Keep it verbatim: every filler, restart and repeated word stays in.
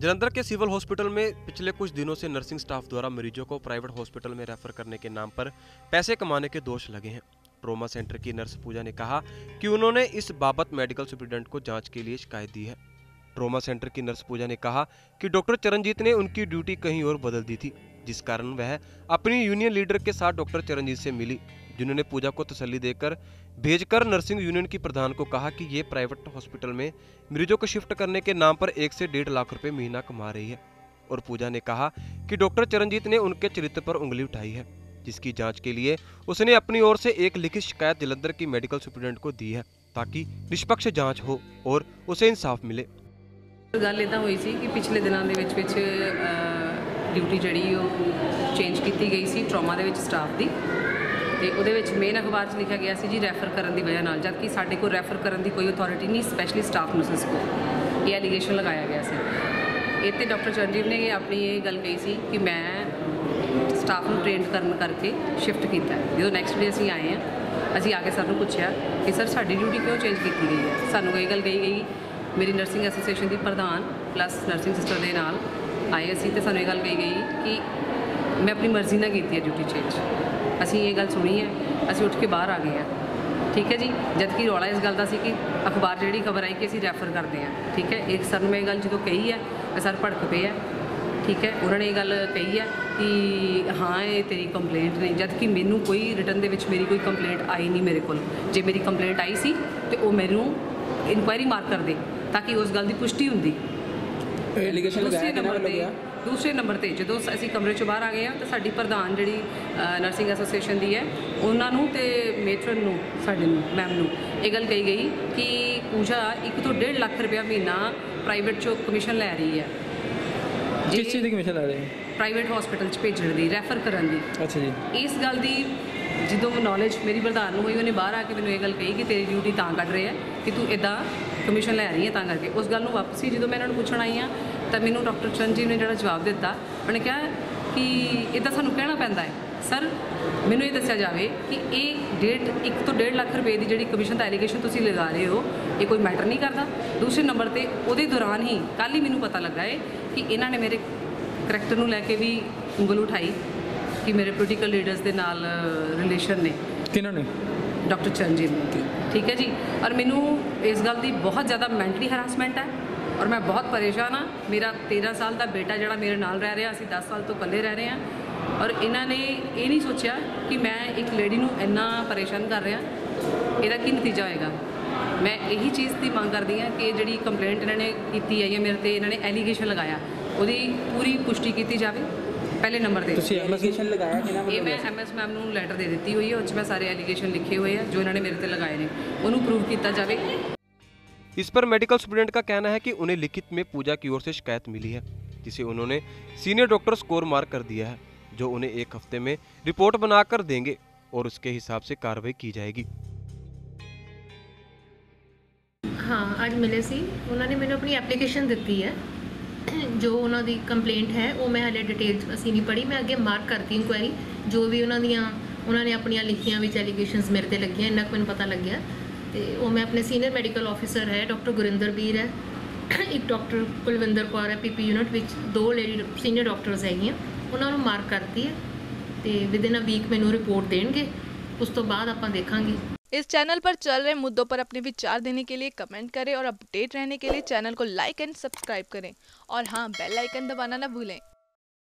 जलंधर के civil hospital में पिछले कुछ दिनों से नर्सिंग स्टाफ द्वारा मरीजों को प्राइवेट हॉस्पिटल में रेफर करने के नाम पर पैसे कमाने के दोष लगे हैं। ट्रॉमा सेंटर की नर्स पूजा ने कहा कि उन्होंने इस बाबत मेडिकल सुपरिटेंडेंट को जांच के लिए शिकायत दी है। ट्रॉमा सेंटर की नर्स पूजा ने कहा कि डॉक्टर चरणजीत ने उनकी ड्यूटी कहीं और बदल दी थी, जिस कारण वह अपनी यूनियन लीडर के साथ डॉक्टर चरणजीत से मिली, जिन्होंने पूजा को तसल्ली देकर भेजकर नर्सिंग यूनियन की प्रधान को कहा कि ये प्राइवेट हॉस्पिटल में मरीजों को शिफ्ट करने के नाम पर एक से डेढ़ लाख रुपए महीना कमा रही है। और पूजा ने कहा कि डॉक्टर चरणजीत ने उनके चरित्र पर उंगली उठाई है, जिसकी जांच के लिए उसने अपनी ओर से एक लिखित शिकायत जलंधर की मेडिकल सुपरिटेंडेंट को दी है, ताकि निष्पक्ष जांच हो और उसे इंसाफ मिले। गल इदां होई सी कि पिछले दिनों के विच विच ड्यूटी जिहड़ी ਉਹ चेंज की गई सी ट्रॉमा दे विच स्टाफ दी ਤੇ ਉਹਦੇ ਵਿੱਚ ਮੇਨ ਅਖਬਾਰ 'ਚ ਲਿਖਿਆ ਗਿਆ ਸੀ ਜੀ ਰੈਫਰ ਕਰਨ ਦੀ ਵਜ੍ਹਾ ਨਾਲ, ਜਦ ਕਿ ਸਾਡੇ ਕੋਲ ਰੈਫਰ ਕਰਨ ਦੀ ਕੋਈ ਅਥਾਰਟੀ ਨਹੀਂ, ਸਪੈਸ਼ਲੀ ਸਟਾਫ ਨਰਸਿਸ ਕੋਲ ਇਹ ਐਲੀਗੇਸ਼ਨ ਲਗਾਇਆ ਗਿਆ ਸੀ। ਇਹ 'ਤੇ ਡਾਕਟਰ ਚਰਨਜੀਤ ਨੇ ਆਪਣੀ ਇਹ ਗੱਲ ਕਹੀ ਸੀ ਕਿ ਮੈਂ ਸਟਾਫ ਨੂੰ ਟ੍ਰੇਨਡ ਕਰਨ ਕਰਕੇ ਸ਼ਿਫਟ ਕੀਤਾ। ਜਦੋਂ ਨੈਕਸਟ ਡੇ ਅਸੀਂ ਆਏ ਹਾਂ, ਅਸੀਂ ਆ ਕੇ ਸਰ ਨੂੰ ਪੁੱਛਿਆ ਕਿ ਸਰ ਸਾਡੀ ਡਿਊਟੀ ਕਿਉਂ ਚੇਂਜ ਕੀਤੀ ਗਈ ਹੈ। ਸਾਨੂੰ ਇਹ ਗੱਲ ਕਹੀ ਗਈ, ਮੇਰੀ ਨਰਸਿੰਗ ਐਸੋਸੀਏਸ਼ਨ ਦੀ ਪ੍ਰਧਾਨ ਪਲੱਸ ਨਰਸਿੰਗ ਸਿਸਟਰ ਦੇ ਨਾਲ ਆਏ ਅਸੀਂ, ਤੇ ਸਾਨੂੰ ਇਹ ਗੱਲ ਕਹੀ ਗਈ ਕਿ मैं अपनी मर्जी ना की है ड्यूटी चेंज। असी ये गल सुनी है, असी उठ के बाहर आ गए हैं, ठीक है जी। जबकि रौला इस गल का सी कि अखबार जी खबर आई कि असी रैफर करते हैं, ठीक है। एक सर मैं गल जो कही है सर भड़क पे है, ठीक है। उन्होंने ये गल कही है कि हाँ ये तेरी कंप्लेंट नहीं, जबकि मैनू कोई रिटर्न दे विच मेरी कोई कंप्लेंट आई नहीं मेरे को। जे मेरी कंप्लेंट आई सी तो वो मैनू इनकुआयरी मार कर दे ताकि उस गल की पुष्टि होंदी। दूसरे नंबर पर दूसरे नंबर पर जो असी कमरे चों बाहर आ गए हैं तो साडी प्रधान जी नर्सिंग एसोसीएशन की है, उन्होंने तो मेट्रन नूं साडे नूं मैम नूं ये गल कही गई कि पूजा एक तो डेढ़ लाख रुपया महीना प्राइवेट चो कमीशन लै रही है। किस चीज़ की कमीशन लै रही है? प्राइवेट हॉस्पिटल च भेजण दी, रैफर करन दी। अच्छा जी। इस गल की जो नॉलेज मेरी प्रधान हुई, उन्हें बाहर आके मैंने ये गल कही कि तेरी ड्यूटी तां कट रहे हैं कि तू इदा कमीशन लै रही है, तां करके उस गल वापसी जो मैं इन्होंने पूछण आई हाँ तो मैनू डॉक्टर चरणजीत ने जो जवाब दिता, उन्होंने कहा कि इदा सानू कहना पैंदा है सर, मैनू ये दस्या जाए कि ये डेढ़ एक तो डेढ़ लाख रुपए की जी कमीशन का एलीगेशन तुसीं लगा रहे हो, ये कोई मैटर नहीं करता। दूसरे नंबर पर वो दौरान ही कल ही मैनू पता लगा है कि इन्होंने मेरे करैक्टर को लैके भी उंगल उठाई कि मेरे पोलिटिकल लीडर्स के नाल रिलेशन ने। किन्होंने? डॉक्टर चरणजीत ने, ठीक है जी। और मैनू इस गल की बहुत ज़्यादा मैंटली हरासमेंट है और मैं बहुत परेशान हाँ। मेरा तेरह साल का बेटा जोड़ा मेरे नाल रह रहा, असीं दस साल तो कल्ले रह रहे हैं और इन्होंने ये नहीं सोचा कि मैं एक लेडी नूं इन्ना परेशान कर रहा, इसदा की नतीजा होएगा। मैं यही चीज़ की मांग करती हाँ कि जी कंप्लेंट इन्होंने की है मेरे ते इन्होंने एलीगेशन लगाया, उसकी पूरी पुष्टि की जाए। पहले नंबर पर एलीगेशन लगाया कि ना, ये मैं एम एस मैम नूं लैटर दे दी हुई है, उस मैं सारे एलीगेशन लिखे हुए हैं जो इन्होंने मेरे ते लगाए हैं, उन्होंने प्रूव किया जाए। इस पर मेडिकल सुपरिटेंडेंट का कहना है कि उन्हें लिखित में पूजा की ओर से शिकायत मिली है, जिसे उन्होंने सीनियर डॉक्टर स्कोर मार्क कर दिया है, जो उन्हें एक हफ्ते में रिपोर्ट बनाकर देंगे और उसके हिसाब से कार्रवाई की जाएगी। हाँ, आज मिले सी, उन्होंने मैंने अपनी एप्लीकेशन दी है, जो उन्होंने कंप्लेंट है वो मैं हाले डिटेल असी नहीं पढ़ी, मैं अगे मार्क करती इंक्वायरी जो भी उन्होंने उन्होंने अपन लिखिया भी एलीगेशनस मेरे ते लगियां, इन्ना मैंने पता लग गया। तो वो मैं अपने सीनियर मैडिकल ऑफिसर है डॉक्टर गुरिंदर बीर है, एक डॉक्टर कुलविंदर कौर है, पीपी यूनिट विच दो लेडी सीनियर डॉक्टर्स हैगियां, उन्होंने मार्क करती है तो विद इन अ वीक मैनू रिपोर्ट देंगे, उस तो बाद आपां देखांगे। इस चैनल पर चल रहे मुद्दों पर अपने विचार देने के लिए कमेंट करें और अपडेट रहने के लिए चैनल को लाइक एंड सब्सक्राइब करें और हाँ, बेल आइकन दबाना ना भूलें।